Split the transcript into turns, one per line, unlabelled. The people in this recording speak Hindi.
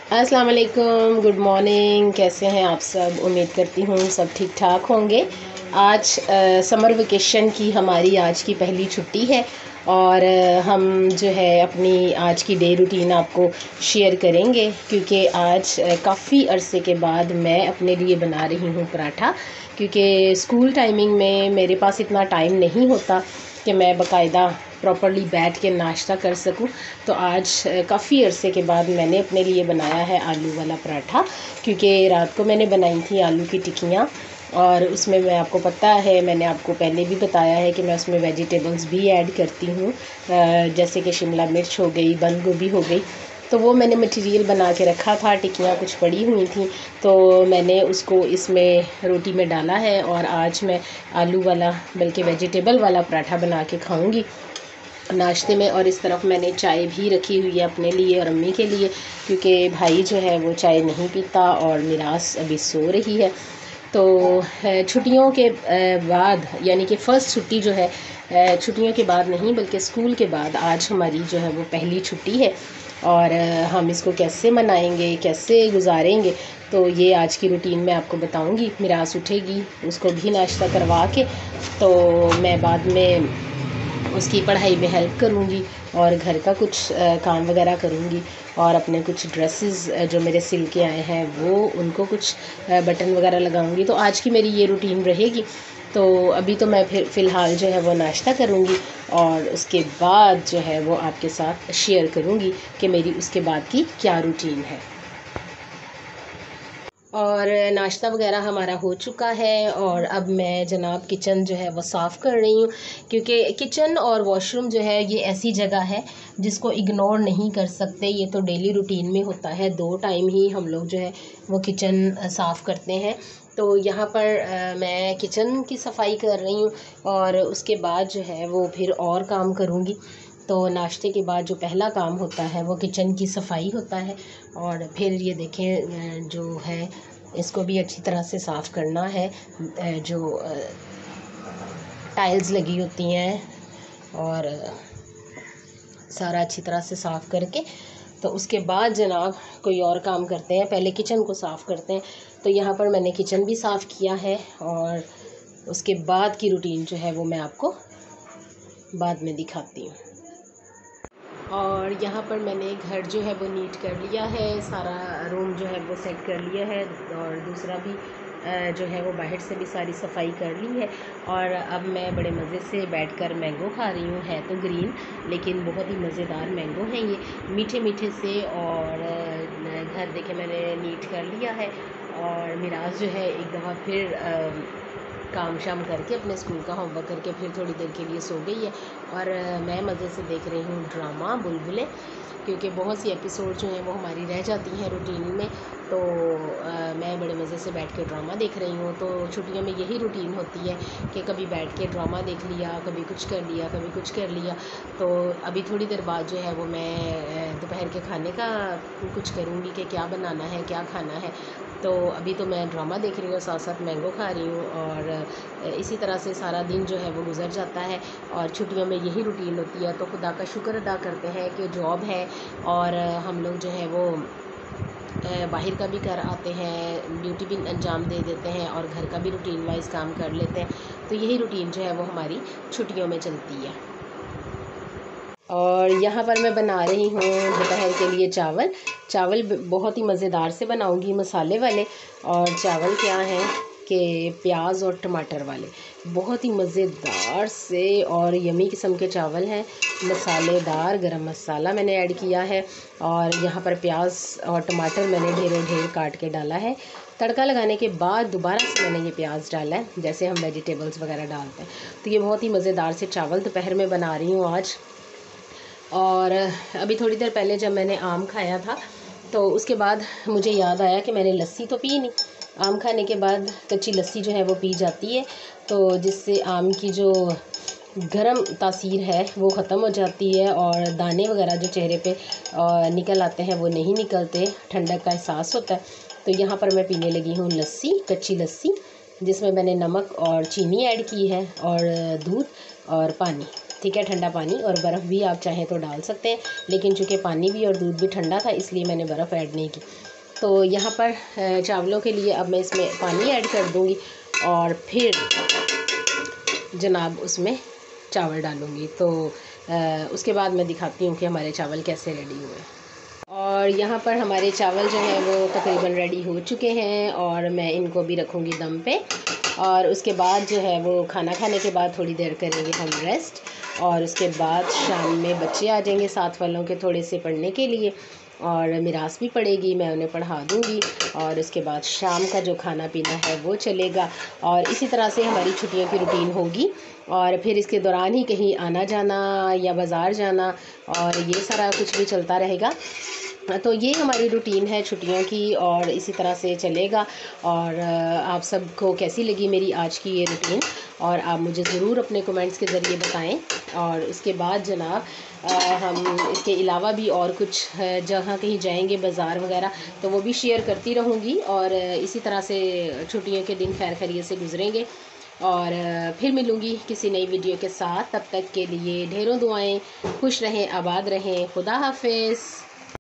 अस्सलाम वालेकुम, गुड मॉर्निंग। कैसे हैं आप सब? उम्मीद करती हूँ सब ठीक ठाक होंगे। आज समर वेकेशन की हमारी आज की पहली छुट्टी है और हम जो है अपनी आज की डे रूटीन आपको शेयर करेंगे, क्योंकि आज काफ़ी अरसे के बाद मैं अपने लिए बना रही हूँ पराठा, क्योंकि स्कूल टाइमिंग में मेरे पास इतना टाइम नहीं होता कि मैं बाकायदा प्रॉपर्ली बैठ के नाश्ता कर सकूं। तो आज काफ़ी अरसे के बाद मैंने अपने लिए बनाया है आलू वाला पराठा, क्योंकि रात को मैंने बनाई थी आलू की टिक्कियाँ और उसमें मैं आपको पता है, मैंने आपको पहले भी बताया है कि मैं उसमें वेजिटेबल्स भी ऐड करती हूँ, जैसे कि शिमला मिर्च हो गई, बंद गोभी हो गई। तो वो मैंने मटेरियल बना के रखा था, टिक्कियाँ कुछ पड़ी हुई थी, तो मैंने उसको इसमें रोटी में डाला है और आज मैं आलू वाला बल्कि वेजिटेबल वाला पराठा बना के खाऊंगी नाश्ते में। और इस तरफ मैंने चाय भी रखी हुई है अपने लिए और अम्मी के लिए, क्योंकि भाई जो है वो चाय नहीं पीता और मिरास अभी सो रही है। तो छुट्टियों के बाद, यानी कि फ़र्स्ट छुट्टी जो है, छुट्टियों के बाद नहीं बल्कि स्कूल के बाद आज हमारी जो है वो पहली छुट्टी है और हम इसको कैसे मनाएंगे, कैसे गुजारेंगे, तो ये आज की रूटीन मैं आपको बताऊंगी। मिरास उठेगी, उसको भी नाश्ता करवा के तो मैं बाद में उसकी पढ़ाई में हेल्प करूँगी और घर का कुछ काम वगैरह करूँगी और अपने कुछ ड्रेसेस जो मेरे सिल के आए हैं वो उनको कुछ बटन वगैरह लगाऊँगी। तो आज की मेरी ये रूटीन रहेगी। तो अभी तो मैं फिर फ़िलहाल जो है वो नाश्ता करूँगी और उसके बाद जो है वो आपके साथ शेयर करूँगी कि मेरी उसके बाद की क्या रूटीन है। और नाश्ता वगैरह हमारा हो चुका है और अब मैं जनाब किचन जो है वो साफ़ कर रही हूँ, क्योंकि किचन और वॉशरूम जो है ये ऐसी जगह है जिसको इग्नोर नहीं कर सकते। ये तो डेली रूटीन में होता है, 2 टाइम ही हम लोग जो है वो किचन साफ़ करते हैं। तो यहाँ पर मैं किचन की सफाई कर रही हूँ और उसके बाद जो है वो फिर और काम करूँगी। तो नाश्ते के बाद जो पहला काम होता है वो किचन की सफाई होता है और फिर ये देखें जो है इसको भी अच्छी तरह से साफ़ करना है, जो टाइल्स लगी होती हैं और सारा अच्छी तरह से साफ़ करके तो उसके बाद जनाब कोई और काम करते हैं। पहले किचन को साफ़ करते हैं। तो यहाँ पर मैंने किचन भी साफ़ किया है और उसके बाद की रूटीन जो है वो मैं आपको बाद में दिखाती हूँ। और यहाँ पर मैंने घर जो है वो नीट कर लिया है, सारा रूम जो है वो सेट कर लिया है और दूसरा भी जो है वो बाहर से भी सारी सफाई कर ली है। और अब मैं बड़े मज़े से बैठकर मैंगो खा रही हूँ। है तो ग्रीन लेकिन बहुत ही मज़ेदार मैंगो हैं ये, मीठे मीठे से। और घर देखे मैंने नीट कर लिया है और मिराज जो है एक दफ़ा फिर काम शाम करके अपने स्कूल का होमवर्क करके फिर थोड़ी देर के लिए सो गई है और मैं मज़े से देख रही हूँ ड्रामा बुलबुलें, क्योंकि बहुत सी एपिसोड जो हैं वो हमारी रह जाती हैं रूटीन में। तो मैं बड़े मज़े से बैठ के ड्रामा देख रही हूँ। तो छुट्टियों में यही रूटीन होती है कि कभी बैठ के ड्रामा देख लिया, कभी कुछ कर लिया, कभी कुछ कर लिया। तो अभी थोड़ी देर बाद जो है वो मैं दोपहर के खाने का कुछ करूँगी कि क्या बनाना है, क्या खाना है। तो अभी तो मैं ड्रामा देख रही हूँ, साथ साथ मैंगो खा रही हूँ और इसी तरह से सारा दिन जो है वो गुजर जाता है और छुट्टियों में यही रूटीन होती है। तो खुदा का शुक्र अदा करते हैं कि जॉब है और हम लोग जो है वो बाहर का भी कर आते हैं, ड्यूटी भी अंजाम दे देते हैं और घर का भी रूटीन वाइज काम कर लेते हैं। तो यही रूटीन जो है वो हमारी छुट्टियों में चलती है। और यहाँ पर मैं बना रही हूँ दोपहर के लिए चावल। चावल बहुत ही मज़ेदार से बनाऊँगी, मसाले वाले। और चावल क्या हैं कि प्याज और टमाटर वाले, बहुत ही मज़ेदार से और यमी किस्म के चावल हैं। मसालेदार गरम मसाला मैंने ऐड किया है और यहाँ पर प्याज और टमाटर मैंने ढेरों ढेर काट के डाला है। तड़का लगाने के बाद दोबारा से मैंने ये प्याज डाला है, जैसे हम वेजिटेबल्स वगैरह डालते हैं। तो ये बहुत ही मज़ेदार से चावल दोपहर में बना रही हूँ आज। और अभी थोड़ी देर पहले जब मैंने आम खाया था तो उसके बाद मुझे याद आया कि मैंने लस्सी तो पी नहीं। आम खाने के बाद कच्ची लस्सी जो है वो पी जाती है, तो जिससे आम की जो गर्म तासीर है वो ख़त्म हो जाती है और दाने वगैरह जो चेहरे पे निकल आते हैं वो नहीं निकलते, ठंडक का एहसास होता है। तो यहाँ पर मैं पीने लगी हूँ लस्सी, कच्ची लस्सी, जिसमें मैंने नमक और चीनी ऐड की है और दूध और पानी। ठीक है, ठंडा पानी, और बर्फ़ भी आप चाहें तो डाल सकते हैं, लेकिन चूँकि पानी भी और दूध भी ठंडा था इसलिए मैंने बर्फ़ ऐड नहीं की। तो यहाँ पर चावलों के लिए अब मैं इसमें पानी ऐड कर दूँगी और फिर जनाब उसमें चावल डालूँगी। तो उसके बाद मैं दिखाती हूँ कि हमारे चावल कैसे रेडी हुए। और यहाँ पर हमारे चावल जो हैं वो तकरीबन रेडी हो चुके हैं और मैं इनको भी रखूँगी दम पे। और उसके बाद जो है वो खाना खाने के बाद थोड़ी देर करेंगे हम रेस्ट, और उसके बाद शाम में बच्चे आ जाएंगे साथ वालों के थोड़े से पढ़ने के लिए, और मिरास भी पड़ेगी, मैं उन्हें पढ़ा दूँगी, और उसके बाद शाम का जो खाना पीना है वो चलेगा। और इसी तरह से हमारी छुट्टियों की रूटीन होगी, और फिर इसके दौरान ही कहीं आना जाना या बाज़ार जाना और ये सारा कुछ भी चलता रहेगा। तो ये हमारी रूटीन है छुट्टियों की, और इसी तरह से चलेगा। और आप सबको कैसी लगी मेरी आज की ये रूटीन, और आप मुझे ज़रूर अपने कमेंट्स के ज़रिए बताएं। और उसके बाद जनाब हम इसके अलावा भी और कुछ जहाँ कहीं जाएंगे बाज़ार वगैरह तो वो भी शेयर करती रहूँगी, और इसी तरह से छुट्टियों के दिन खैर खैरियत से गुजरेंगे। और फिर मिलूँगी किसी नई वीडियो के साथ, तब तक के लिए ढेरों दुआएं, खुश रहें, आबाद रहें, खुदा हाफिज़।